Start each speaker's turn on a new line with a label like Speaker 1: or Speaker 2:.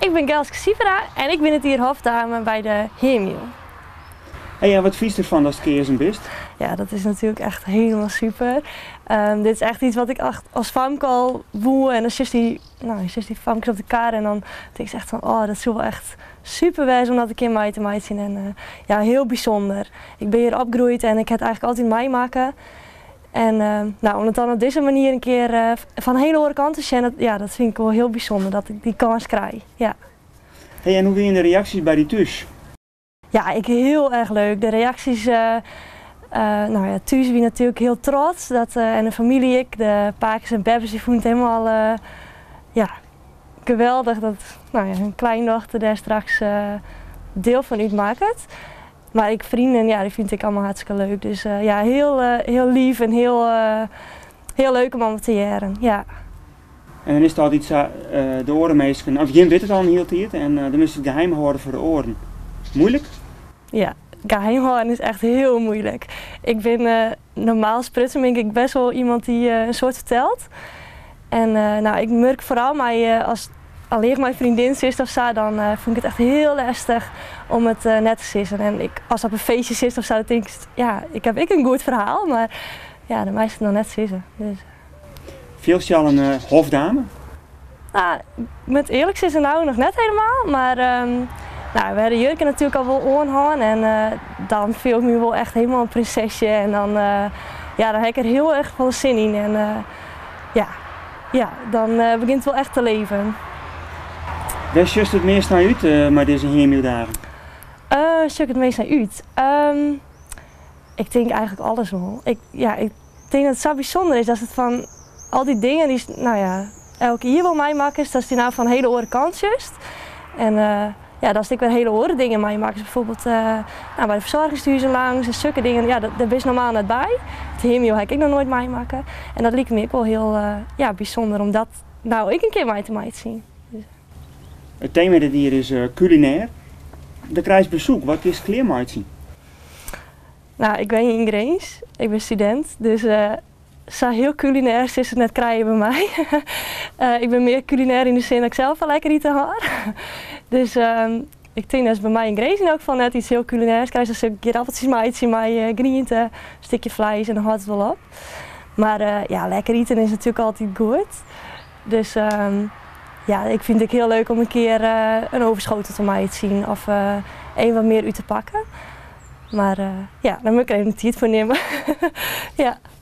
Speaker 1: Ik ben Gelske Sivera en ik ben het hier hofdame bij de Heermiel.
Speaker 2: En ja, wat vies ervan als het keersen bist?
Speaker 1: Ja, dat is natuurlijk echt helemaal super. Dit is echt iets wat ik als famke al woe en dan zit die famkes op de kar en dan denk ik echt van, oh, dat is wel echt super wijs om dat een keer mee te zien en ja, heel bijzonder. Ik ben hier opgegroeid en ik heb het eigenlijk altijd meemaken. En nou, om het dan op deze manier een keer van hele hoge kanten te zien, ja, dat vind ik wel heel bijzonder dat ik die kans krijg. Ja.
Speaker 2: Hey, en hoe zijn de reacties bij die thuis?
Speaker 1: Ja, ik heel erg leuk. De reacties, nou ja, thuis wie natuurlijk heel trots. En de familie, de paakjes en bebbes, die vonden het helemaal ja, geweldig dat nou ja, hun kleindochter daar straks deel van uitmaakt. Maar vrienden, ja, die vind ik allemaal hartstikke leuk. Dus ja, heel lief en heel leuk om allemaal te jaren. Ja.
Speaker 2: En dan is het altijd zo, de orenmeester, of je weet het al een heel tijd en dan is het geheim houden voor de oren. Moeilijk?
Speaker 1: Ja, geheim houden is echt heel moeilijk. Ik ben normaal sprutsen ben ik best wel iemand die een soort vertelt. En nou, ik merk vooral als alleen mijn vriendin zit of zo, dan vind ik het echt heel lastig om het net te sissen. En als op een feestje zit of zo, dan denk ik, ja, ik heb een goed verhaal, maar ja, de meesten dan net sissen. Dus.
Speaker 2: Veel je al een hofdame?
Speaker 1: Nou, met eerlijk is het nou nog net helemaal, maar nou, we hadden jurken natuurlijk al wel aangaan en dan viel ik me wel echt helemaal een prinsesje en dan, ja, dan heb ik er heel erg veel zin in en ja, dan begint het wel echt te leven.
Speaker 2: Waar just het meest naar uit met deze Heermieldagen?
Speaker 1: Stuk het meest naar uit? Ik denk eigenlijk alles wel. Ik denk dat het zo bijzonder is dat het van al die dingen die nou ja, elke hier wil meemaken, is dat die nou van hele oren kant just. En ja, dat ik weer hele oren dingen meemaken. Dus bijvoorbeeld nou, bij de verzorgingshuizen langs en zulke dingen, ja, daar ben je normaal net bij. Het Heermiel heb ik nog nooit meemaken. En dat liep me ook wel heel ja, bijzonder om dat nou ik een keer mee te zien. Dus.
Speaker 2: Het thema dit hier is culinair. Dan krijg je bezoek. Wat is kleermaat zien?
Speaker 1: Nou, ik ben hier in Greens. Ik ben student, dus zo heel culinair is het net krijgen bij mij. Ik ben meer culinair in de zin dat ik zelf wel lekker eten ga. Dus ik denk dat is bij mij in Greens in elk geval net iets heel culinairs. Krijg je een keer appeltjes maaien, maar groenten, een stukje vlees en dan houdt het wel op. Maar ja, lekker eten is natuurlijk altijd goed. Dus ja, ik vind het heel leuk om een keer een overschotel te mij te zien of een wat meer uit te pakken. Maar ja, daar moet ik even een tijd voor nemen. Ja.